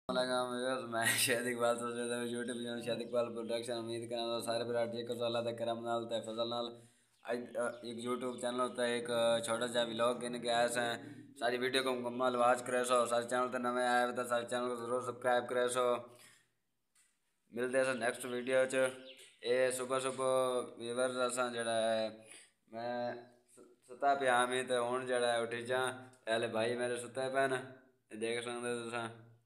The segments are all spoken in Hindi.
मैं शायद इकबाल सोच रहा था यूट्यूब चैनल शायद इकबाल प्रोडक्शन उम्मीद करना सारे विराट जी को अल्लाह तक करम नाल ते फजल नाल एक यूट्यूब चैनल होता है एक छोटा सा व्लॉग इनके ऐसे हैं सारी वीडियो को मुकम्मल वाच करे सो सारे चैनल तो नवे आए तो सारे चैनल को जरूर सब्सक्राइब करे सो मिलते हैं नेक्स्ट वीडियो च ये सुबह सुबह व्यूअर्स असा जड़ा है मैं सुता पे आमी तो हूँ जड़ा है उठी जा पहले भाई मेरे सुते पे न देख सकते तुसा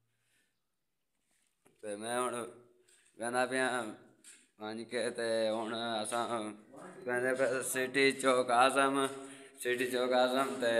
ते मैं हूँ कहना पे हाँ जी कहते हूँ असा कहते पे सिटी चौक आजम ते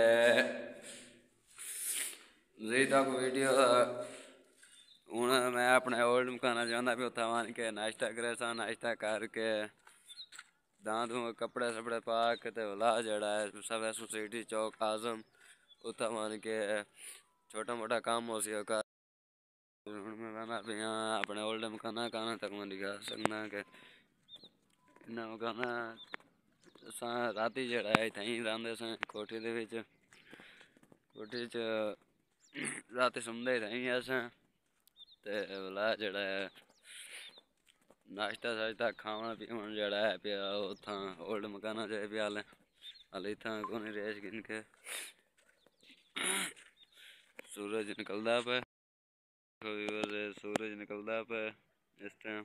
जी तक वीडियो हूँ मैं अपने ओल्ड मकाना चाहता भी उत्था मान के नाश्ता करे सा नाश्ता करके दांत कपड़े शपड़े पा के ते वला जड़ा है सब सिटी चौक आजम उत्था मान के छोटा मोटा काम हो सी मैं कहना भी हाँ अपने ओल्ड मकाना कहना तक मैं दिखा सकना कि इन्ना मकाना असा राती जड़ा है इत्थें ही रहिंदे स कोठी दे विच कोठी च राती सोंदे इत्थें ही अस ते भला जड़ा है नाश्ता शाश्ता खाना पीवन जड़ा है पिया उत्थां ओल्ड मकाना च पिया हाले इत्थां कोनी रेश गिन के सूरज निकलदा पे सूरज निकलदा पे इस टाइम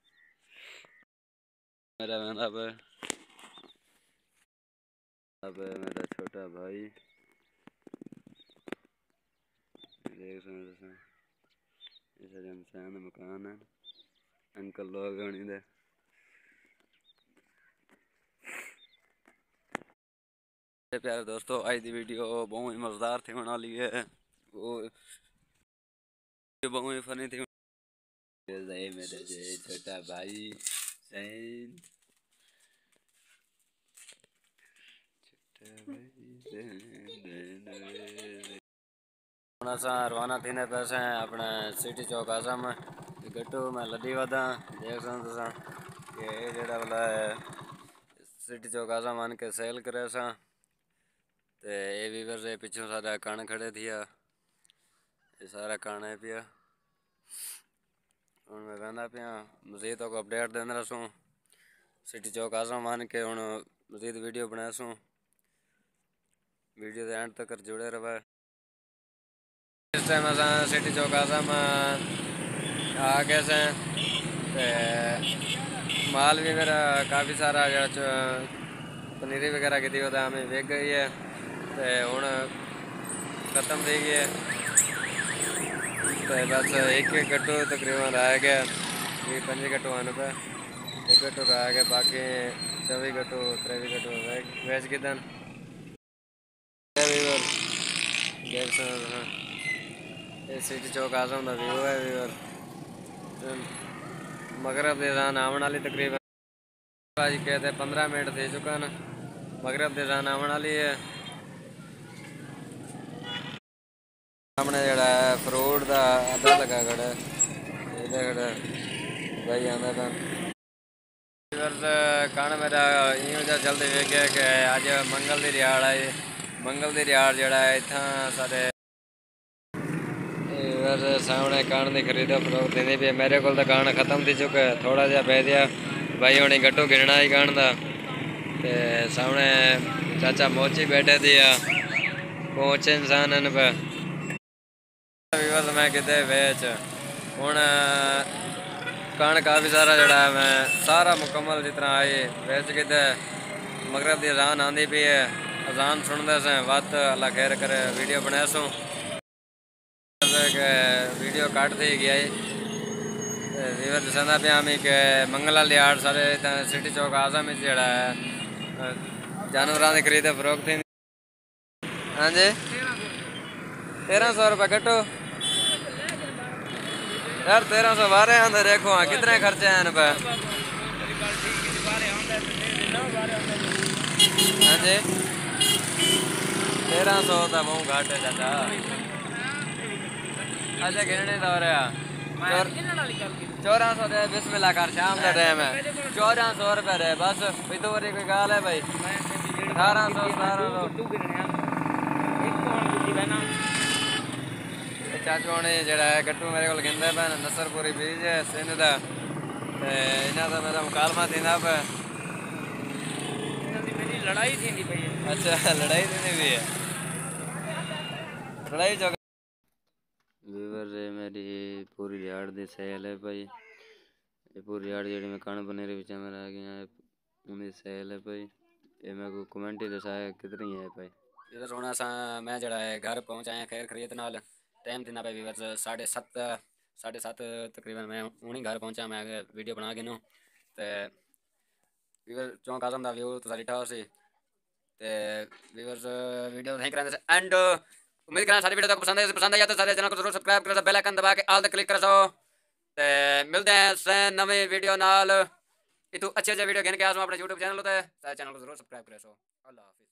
मेरा वहदा पे अब मेरा छोटा भाई देख सकते इस इंसान मकान है अंकल लोग होनी दे प्यारे दोस्तों आज की वीडियो बहुत ही मज़ेदार थी होने वाली है वो बहुत ही फनी थी मेरे जे छोटा भाई सैन रवाना थी पैसे अपने सिटी चौक आजम गट्टू मैं लद्दी वादा देख सकते कि जड़ा वाला है सिटी चौक आजम आन के सेल करे सा ते ये वीवर से पिछों सारा कण खड़े थिया ये सारा कण है पिया हूँ मैं कहना पिया मजीद को अपडेट देना रसूँ सिटी चौक आजम आन के हूँ मजीद वीडियो बनाया सूँ वीडियो के एंड तक जुड़े रहे इस टाइम अस सिटी चौक आजम आ गए से माल भी मेरा काफ़ी सारा जो पनीरी वगैरह की थी हमें वेच गई है तो हूँ ख़त्म थी गई है तो बस एक गट्टू तकरीबन रह गया 20-25 गट्टू आने पे एक गट्टू रह गया बाकी 24 गट्टू 23 गट्टू वेच के दिन देख सकते ये सिटी चौक आजम का व्यू है व्यूअर मगरब के अज़ान आने वाली तकरीबन आज कहते 15 मिनट दे चुका ना मगरब के अज़ान आने वाली है सामने जड़ा है फ्रूट का अद्धा लगा खड़ा खड़ा भाई आंदा था कण मेरा इं जल्दी वेख गया कि अज मंगल की रिहाड़ आई मंगल की रिहाड़ जड़ा है इतना सारे सामने कण की खरीदो फरोख्त देनी पी मेरे को कण खत्म थी चुका है थोड़ा जहा पै दिया भाई हूँ गट्टू गिनना ही कण का सामने चाचा मोची बैठे थी पहुँचे इंसान पे मैं किते वेच हूँ कण काफ़ी सारा जड़ा है मैं सारा मुकम्मल जितना आई वेच किते मगरब की अजान आँदी पी है अजान सुनते से वत अल्लाह खैर करे वीडियो बनाया सूँ वीडियो काट दी गया वीवर दसा पे हमें कि मंगल वाली आड़ सारे सिटी चौक आजम जड़ा है जानवर की खरीद फरोख्त थी हाँ जी 1300 रुपये कट्टो यार 1300 बारह आंदे देखो हाँ कितने खर्चे हैं पे हाँ जी 1300 तो बहुत घट है चाचा अच्छा गिनने तो रहा 1400 दे बिस्मिल्लाह कर शाम का टाइम है 1400 रुपये दे बस इतो बड़ी कोई गाल है भाई 1800 1700 चाचू होने जड़ा है गट्टू मेरे को कहंदा पे नसरपुरी बीज है सिंध दा ते इना दा मेरा मुकालमा थींदा पे मेरी लड़ाई थी पई है। अच्छा लड़ाई थींदी भी है लड़ाई जो वीवर रे मेरी पूरी यार दी सेल है भाई ये पूरी यार जेडी मैं कान बनेरे विच में रह गया है उन्हें सेल है भाई ये मेरे को कमेंट ही दसाया कितनी है भाई इधर सोना सा मैं जड़ा है घर पहुंचाया खैर खरीद नाल टाइम थी ना भाई वीवर 7:30 तकरीबन मैं हूँ घर पहुंचा मैं वीडियो बना के नू ते वीवर चौंक आजम दा व्यू तो सारी ठाव सी ते वीवर्स वीडियो नहीं कराने से एंड उम्मीद करा सारी वीडियो तक पसंद आई तो सारे चैनल को जरूर सब्सक्राइब करो बेल आइकन दबा के ऑल द क्लिक करो ते मिलते हैं नवी वीडियो नाल इतू अच्छे वीडियो घेन के आसो अपने यूट्यूब चैनल ते सारे चैनल को जरूर सब्सक्राइब करो अल्लाह हाफिज़।